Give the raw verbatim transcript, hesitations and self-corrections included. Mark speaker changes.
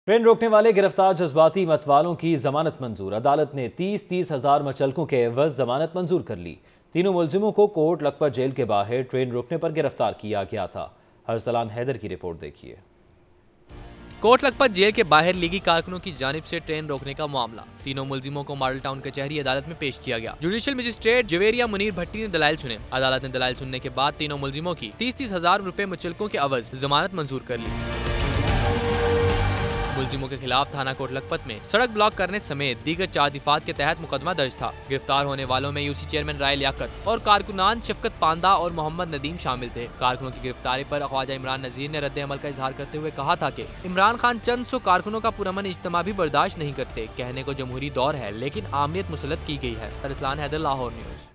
Speaker 1: Train रोकने वाले गिरफ्तार जज्बाती मतवालों की जमानत मंजूर। अदालत ने तीस तीस हजार मचलकों के एवज जमानत मंजूर कर ली। तीनों मुलजिमों को कोट लखपत जेल के बाहर ट्रेन रोकने पर गिरफ्तार किया गया था। अरसलान हैदर की रिपोर्ट देखिए।
Speaker 2: कोट लखपत जेल के बाहर लीगी कारकुनों की जानिब से ट्रेन रोकने का मामला। तीनों मुलजिमों को मॉडल टाउन कचहरी अदालत में पेश किया गया। जुडिशियल मजिस्ट्रेट जवेरिया मुनीर भट्टी ने दलाइल सुने। अदालत ने दलाइल सुनने के बाद तीनों मुलजिमों की तीस तीस हजार रुपए मुचलकों के अवज जमानत मंजूर कर ली। मुलजिमों के खिलाफ थाना कोट लखपत में सड़क ब्लॉक करने समेत दीगर चार दिफात के तहत मुकदमा दर्ज था। गिरफ्तार होने वालों में यूसी चेयरमैन राय लियाकत और कारकुनान शफकत पांदा और मोहम्मद नदीम शामिल थे। कारकुनों की गिरफ्तारी पर ख्वाजा इमरान नजीर ने रद्द अमल का इजहार करते हुए कहा था कि इमरान खान चंद सौ कारकुनों का पुरअमन इज्तिमा भी बर्दाश्त नहीं करते। कहने को जमहूरी दौर है लेकिन आमनीयत मुसलत की गई है। अरसलान हैदर, लाहौर न्यूज।